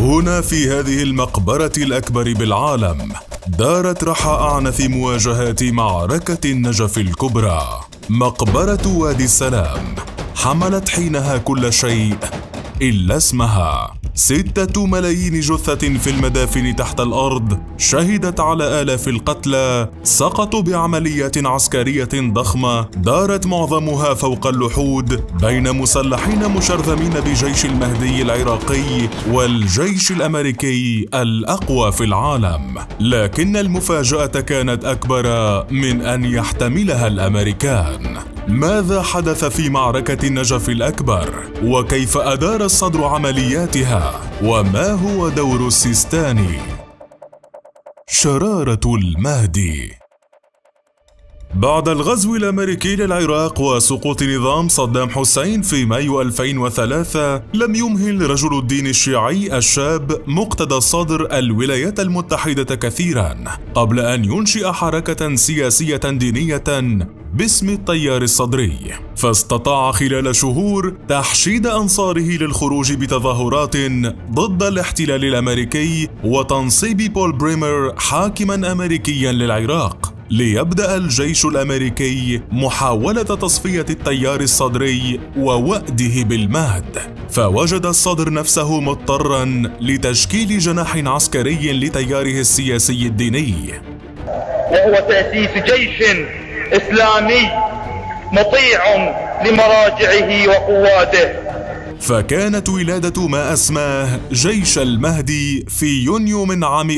هنا في هذه المقبرة الأكبر بالعالم دارت رحى أعنف مواجهات معركة النجف الكبرى. مقبرة وادي السلام حملت حينها كل شيء إلا اسمها. 6 ملايين جثة في المدافن تحت الأرض شهدت على آلاف القتلى سقطوا بعمليات عسكرية ضخمة دارت معظمها فوق اللحود بين مسلحين مشرذمين بجيش المهدي العراقي والجيش الأمريكي الأقوى في العالم. لكن المفاجأة كانت أكبر من أن يحتملها الأمريكان. ماذا حدث في معركة النجف الأكبر؟ وكيف أدار الصدر عملياتها؟ وما هو دور السيستاني؟ شرارة المهدي. بعد الغزو الأمريكي للعراق وسقوط نظام صدام حسين في مايو 2003 لم يمهل رجل الدين الشيعي الشاب مقتدى الصدر الولايات المتحدة كثيرا قبل أن ينشئ حركة سياسية دينية باسم التيار الصدري، فاستطاع خلال شهور تحشيد أنصاره للخروج بتظاهرات ضد الاحتلال الأمريكي وتنصيب بول بريمر حاكما أمريكيا للعراق. ليبدأ الجيش الأمريكي محاولة تصفية التيار الصدري ووأده بالمهد، فوجد الصدر نفسه مضطرا لتشكيل جناح عسكري لتياره السياسي الديني، وهو تأسيس جيش إسلامي مطيع لمراجعه وقواته. فكانت ولادة ما أسماه جيش المهدي في يونيو من عام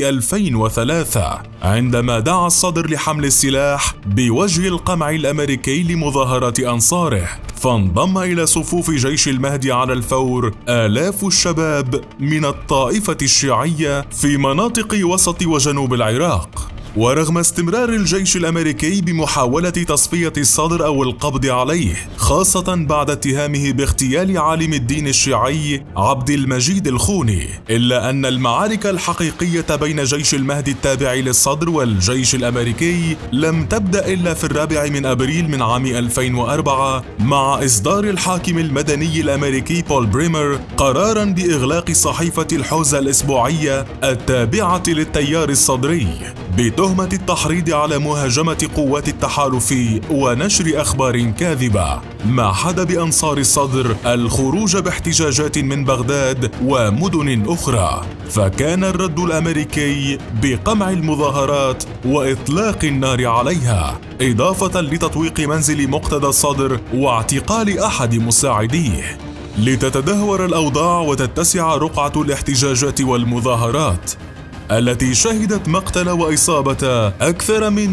2003 عندما دعا الصدر لحمل السلاح بوجه القمع الأمريكي لمظاهرة أنصاره، فانضم إلى صفوف جيش المهدي على الفور آلاف الشباب من الطائفة الشيعية في مناطق وسط وجنوب العراق. ورغم استمرار الجيش الأمريكي بمحاولة تصفية الصدر أو القبض عليه، خاصة بعد اتهامه باغتيال عالم الدين الشيعي عبد المجيد الخوني، إلا أن المعارك الحقيقية بين جيش المهدي التابع للصدر والجيش الأمريكي لم تبدأ إلا في 4 أبريل من عام 2004 مع إصدار الحاكم المدني الأمريكي بول بريمر قراراً بإغلاق صحيفة الحوزة الأسبوعية التابعة للتيار الصدري بتهمة التحريض على مهاجمة قوات التحالف ونشر أخبار كاذبة، ما حدا بأنصار الصدر الخروج باحتجاجات من بغداد ومدن أخرى. فكان الرد الأمريكي بقمع المظاهرات وإطلاق النار عليها، إضافة لتطويق منزل مقتدى الصدر واعتقال أحد مساعديه، لتتدهور الأوضاع وتتسع رقعة الاحتجاجات والمظاهرات التي شهدت مقتل وإصابة أكثر من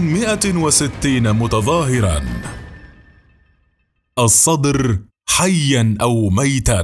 160 متظاهراً. الصدر حياً أو ميتاً.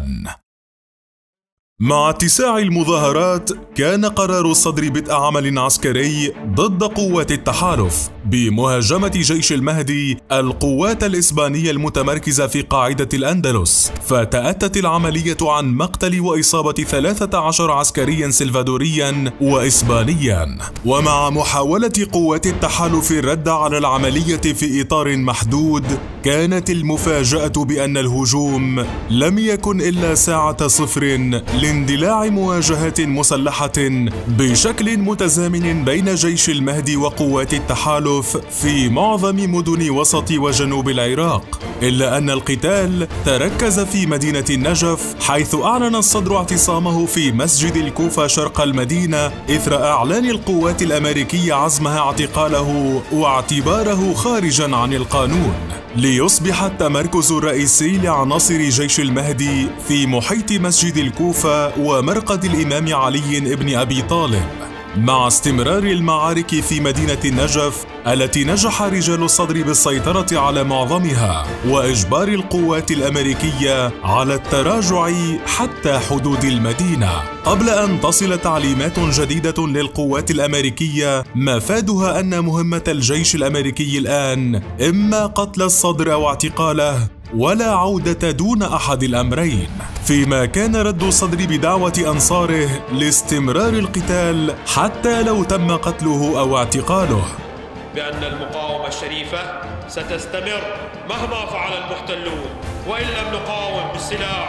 مع اتساع المظاهرات كان قرار الصدر بدء عمل عسكري ضد قوات التحالف بمهاجمة جيش المهدي القوات الإسبانية المتمركزة في قاعدة الأندلس، فتأتت العملية عن مقتل وإصابة 13 عسكريا سلفادوريا وإسبانيا. ومع محاولة قوات التحالف الرد على العملية في إطار محدود، كانت المفاجأة بأن الهجوم لم يكن إلا ساعة صفر لاندلاع مواجهات مسلحة بشكل متزامن بين جيش المهدي وقوات التحالف في معظم مدن وسط وجنوب العراق، إلا أن القتال تركز في مدينة النجف، حيث أعلن الصدر اعتصامه في مسجد الكوفة شرق المدينة إثر إعلان القوات الأمريكية عزمها اعتقاله واعتباره خارجا عن القانون، ليصبح التمركز الرئيسي لعناصر جيش المهدي في محيط مسجد الكوفة ومرقد الإمام علي بن أبي طالب. مع استمرار المعارك في مدينة النجف التي نجح رجال الصدر بالسيطرة على معظمها وإجبار القوات الأمريكية على التراجع حتى حدود المدينة، قبل أن تصل تعليمات جديدة للقوات الأمريكية مفادها أن مهمة الجيش الأمريكي الآن إما قتل الصدر أو اعتقاله، ولا عودة دون أحد الأمرين. فيما كان رد الصدر بدعوة أنصاره لاستمرار القتال حتى لو تم قتله أو اعتقاله، بأن المقاومة الشريفة ستستمر مهما فعل المحتلون، وإن لم نقاوم بالسلاح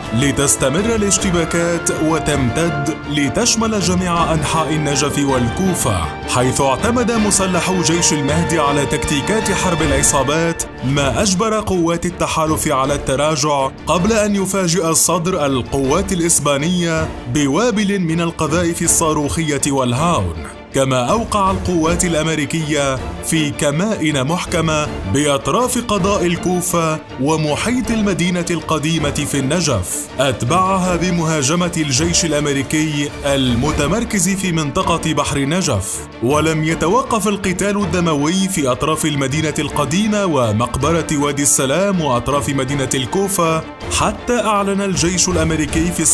لتستمر الاشتباكات وتمتد لتشمل جميع أنحاء النجف والكوفة، حيث اعتمد مسلح جيش المهدي على تكتيكات حرب العصابات، ما أجبر قوات التحالف على التراجع قبل أن يفاجئ الصدر القوات الإسبانية بوابل من القذائف الصاروخية والهاون. كما أوقع القوات الأمريكية في كمائن محكمة بأطراف قضاء الكوفة ومحيط المدينة القديمة في النجف، أتبعها بمهاجمة الجيش الأمريكي المتمركز في منطقة بحر النجف. ولم يتوقف القتال الدموي في أطراف المدينة القديمة ومقبرة وادي السلام وأطراف مدينة الكوفة، حتى أعلن الجيش الأمريكي في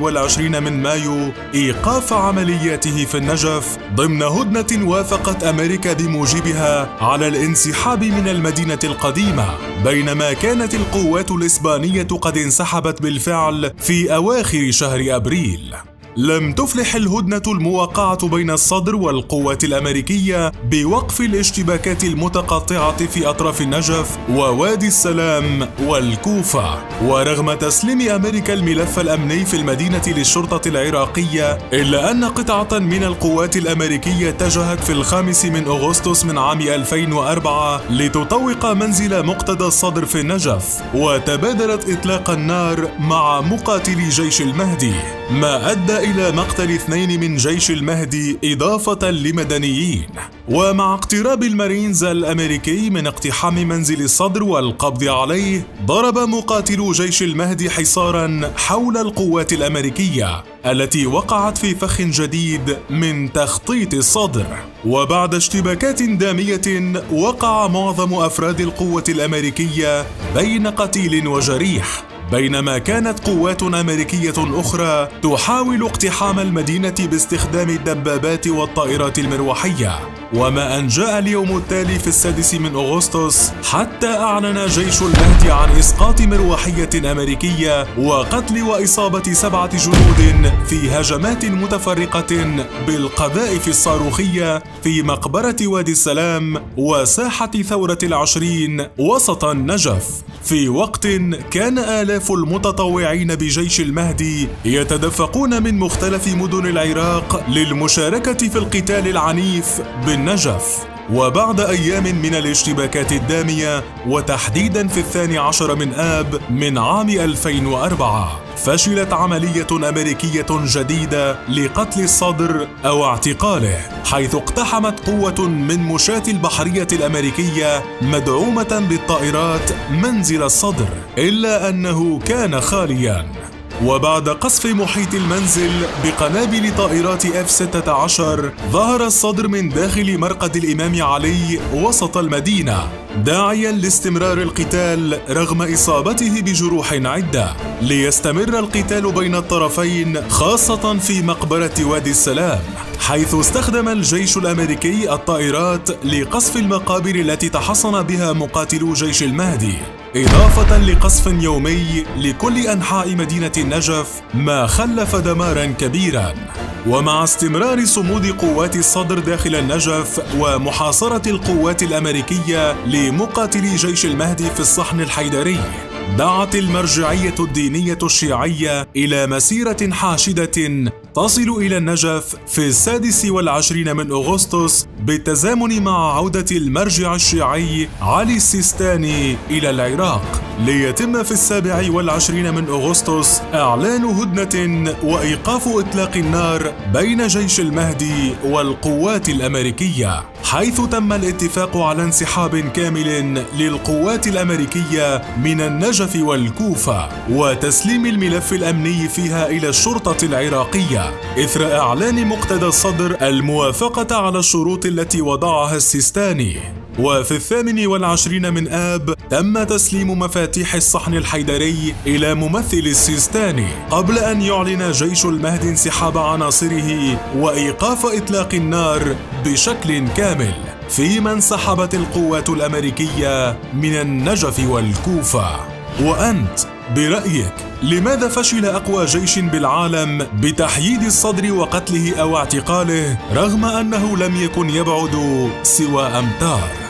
27 من مايو إيقاف عملياته في النجف ضمن هدنة وافقت أمريكا بموجبها على الانسحاب من المدينة القديمة، بينما كانت القوات الإسبانية قد انسحبت بالفعل في أواخر شهر أبريل. لم تفلح الهدنة الموقعة بين الصدر والقوات الأمريكية بوقف الاشتباكات المتقطعة في أطراف النجف ووادي السلام والكوفة، ورغم تسليم أمريكا الملف الأمني في المدينة للشرطة العراقية، إلا أن قطعة من القوات الأمريكية اتجهت في 5 من أغسطس من عام 2004 لتطوق منزل مقتدى الصدر في النجف، وتبادلت إطلاق النار مع مقاتلي جيش المهدي، ما أدى إلى مقتل 2 من جيش المهدي إضافة لمدنيين. ومع اقتراب المارينز الأمريكي من اقتحام منزل الصدر والقبض عليه، ضرب مقاتلو جيش المهدي حصارا حول القوات الأمريكية التي وقعت في فخ جديد من تخطيط الصدر. وبعد اشتباكات دامية وقع معظم أفراد القوة الأمريكية بين قتيل وجريح، بينما كانت قوات أمريكية أخرى تحاول اقتحام المدينة باستخدام الدبابات والطائرات المروحية. وما أن جاء اليوم التالي في 6 من أغسطس حتى أعلن جيش المهدي عن إسقاط مروحية أمريكية وقتل وإصابة 7 جنود في هجمات متفرقة بالقذائف الصاروخية في مقبرة وادي السلام وساحة ثورة 20 وسط النجف، في وقت كان آلاف المتطوعين بجيش المهدي يتدفقون من مختلف مدن العراق للمشاركة في القتال العنيف بالنجف. وبعد أيام من الاشتباكات الدامية، وتحديدا في 12 من آب من عام 2004، فشلت عملية أمريكية جديدة لقتل الصدر أو اعتقاله، حيث اقتحمت قوة من مشاة البحرية الأمريكية مدعومة بالطائرات منزل الصدر، إلا أنه كان خالياً. وبعد قصف محيط المنزل بقنابل طائرات F-16 ظهر الصدر من داخل مرقد الإمام علي وسط المدينة، داعيا لاستمرار القتال رغم إصابته بجروح عدة، ليستمر القتال بين الطرفين خاصة في مقبرة وادي السلام، حيث استخدم الجيش الأمريكي الطائرات لقصف المقابر التي تحصن بها مقاتلو جيش المهدي، إضافة لقصف يومي لكل أنحاء مدينة النجف، ما خلف دمارا كبيرا. ومع استمرار صمود قوات الصدر داخل النجف ومحاصرة القوات الأمريكية لمقاتلي جيش المهدي في الصحن الحيدري، دعت المرجعية الدينية الشيعية إلى مسيرة حاشدة تصل إلى النجف في 26 من أغسطس بالتزامن مع عودة المرجع الشيعي علي السيستاني إلى العراق، ليتم في 27 من أغسطس إعلان هدنة وإيقاف إطلاق النار بين جيش المهدي والقوات الأمريكية، حيث تم الاتفاق على انسحاب كامل للقوات الأمريكية من النجف والكوفة وتسليم الملف الأمني فيها إلى الشرطة العراقية، إثر إعلان مقتدى الصدر الموافقة على الشروط التي وضعها السيستاني. وفي 28 من آب تم تسليم مفاتيح الصحن الحيدري إلى ممثل السيستاني، قبل أن يعلن جيش المهدي انسحاب عناصره وإيقاف إطلاق النار بشكل كامل، فيما انسحبت القوات الأمريكية من النجف والكوفة. وأنت برأيك لماذا فشل أقوى جيش بالعالم بتحييد الصدر وقتله أو اعتقاله رغم أنه لم يكن يبعد سوى أمتار؟